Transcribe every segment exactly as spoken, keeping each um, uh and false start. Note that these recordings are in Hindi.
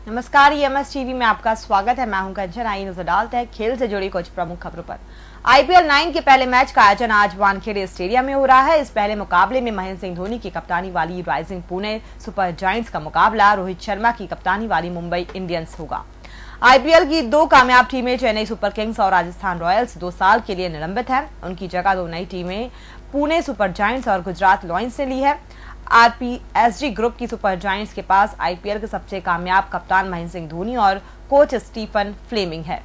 नमस्कार, ईएमएस टीवी में आपका स्वागत है। मैं हूं कंचन। आइए नजर डालते हैं खेल से जुड़ी कुछ प्रमुख खबरों पर। आईपीएल नाइन के पहले मैच का आयोजन आज वानखेड़े स्टेडियम में हो रहा है। इस पहले मुकाबले में महेंद्र सिंह धोनी की कप्तानी वाली राइजिंग पुणे सुपर जायंट्स का मुकाबला रोहित शर्मा की कप्तानी वाली मुंबई इंडियंस होगा। आईपीएल की दो कामयाब टीमें चेन्नई सुपर किंग्स और राजस्थान रॉयल्स दो साल के लिए निलंबित हैं। उनकी जगह दो नई टीमें पुणे सुपर जायंट्स और गुजरात लॉयंस ने ली है। आरपीएसजी ग्रुप की सुपर जायंट्स के पास आईपीएल के सबसे कामयाब कप्तान महेंद्र सिंह धोनी और कोच स्टीफन फ्लेमिंग है।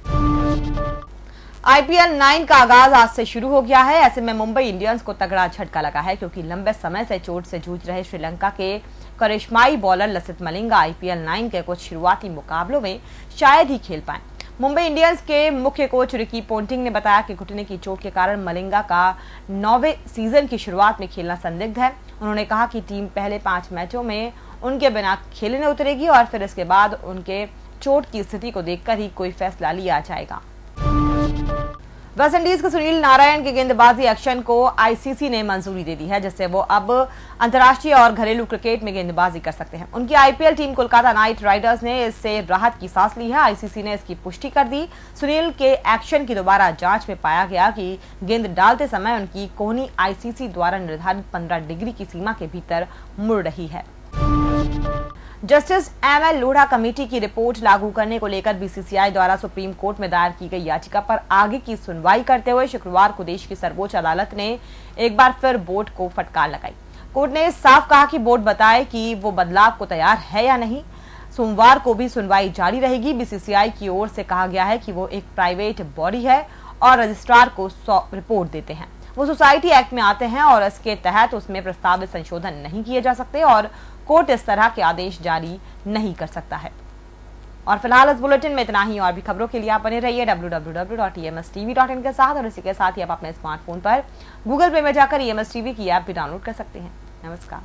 आईपीएल नाइन का आगाज आज से शुरू हो गया है। ऐसे में मुंबई इंडियंस को तगड़ा झटका लगा है, क्योंकि लंबे समय से चोट से जूझ रहे श्रीलंका के करिश्माई bowler Lasith Malinga IPL nine के कुछ शुरुआती मुकाबलों में शायद ही खेल पाए। मुंबई इंडियंस के मुख्य कोच रिकी पोंटिंग ने बताया कि घुटने की चोट के कारण मलिंगा का नौवें सीजन की शुरुआत में खेलना संदिग्ध है। उन्होंने कहा कि टीम पहले पांच मैचों में उनके बिना खेलने उतरेगी और फिर इसके बाद उनके चोट की स्थिति को देखकर ही कोई फैसला लिया जाएगा। वेस्टइंडीज के सुनील नारायण के गेंदबाजी एक्शन को आईसीसी ने मंजूरी दे दी है, जिससे वो अब अंतर्राष्ट्रीय और घरेलू क्रिकेट में गेंदबाजी कर सकते हैं। उनकी IPL team Kolkata knight riders ने इससे राहत की सांस ली है। आईसीसी ने इसकी पुष्टि कर दी। सुनील के एक्शन की दोबारा जांच में पाया गया कि गेंद डालते समय उनकी कोहनी आईसीसी द्वारा निर्धारित पंद्रह डिग्री की सीमा के भीतर मुड़ रही है। Justice M L Lodha committee की रिपोर्ट लागू करने को लेकर बीसीसीआई द्वारा सुप्रीम कोर्ट में दायर की गई याचिका पर आगे की सुनवाई करते हुए शुक्रवार को देश की सर्वोच्च अदालत ने एक बार फिर बोर्ड को फटकार लगाई। कोर्ट ने साफ कहा कि बोर्ड बताए कि वो बदलाव को तैयार है या नहीं। सोमवार को भी सुनवाई जारी रहेगी। बीसीसीआई की ओर से कहा गया है कि वो एक प्राइवेट बॉडी है और रजिस्ट्रार को रिपोर्ट देते हैं। वो सोसाइटी एक्ट में आते हैं और इसके तहत उसमें प्रस्तावित संशोधन नहीं किए जा सकते और कोर्ट इस तरह के आदेश जारी नहीं कर सकता है। और फिलहाल इस बुलेटिन में इतना ही। और भी खबरों के लिए आप बने रहिए W W W dot E M S T V dot in के साथ। और इसी के साथ ही आप अपने स्मार्टफोन पर गूगल पे में जाकर ईएमएस टीवी की ऐप भी डाउनलोड कर सकते हैं। नमस्कार।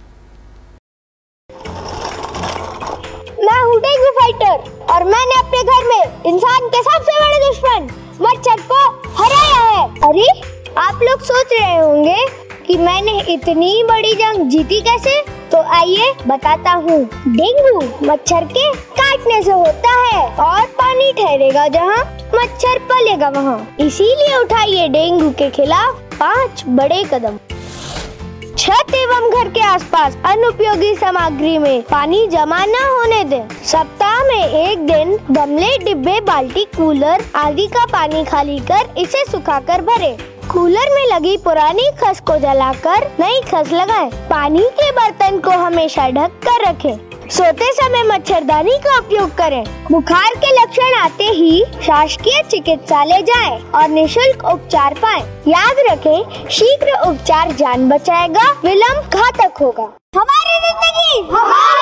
मैं हूँ डेंगू फाइटर और मैंने अपने घर में इंसान के सबसे बड़े दुश्मन मच्छर को हराया है। अरे आप लोग सोच रहे होंगे कि मैंने इतनी बड़ी जंग जीती कैसे, तो आइए बताता हूँ। डेंगू मच्छर के काटने से होता है और पानी ठहरेगा जहाँ मच्छर पलेगा वहाँ। इसीलिए उठाइए डेंगू के खिलाफ पाँच बड़े कदम। छत एवं घर के आसपास अनुपयोगी सामग्री में पानी जमा न होने दें। सप्ताह में एक दिन गमले, डिब्बे, बाल्टी, कूलर आदि का पानी खाली कर इसे सुखाकर भरें। कूलर में लगी पुरानी खस को जलाकर नई खस लगाएं। पानी के बर्तन को हमेशा ढक कर रखें। सोते समय मच्छरदानी का उपयोग करें। बुखार के लक्षण आते ही शासकीय चिकित्सालय जाएं और निशुल्क उपचार पाएं। याद रखें, शीघ्र उपचार जान बचाएगा, विलम्ब घातक होगा। हमारी जिंदगी हमारा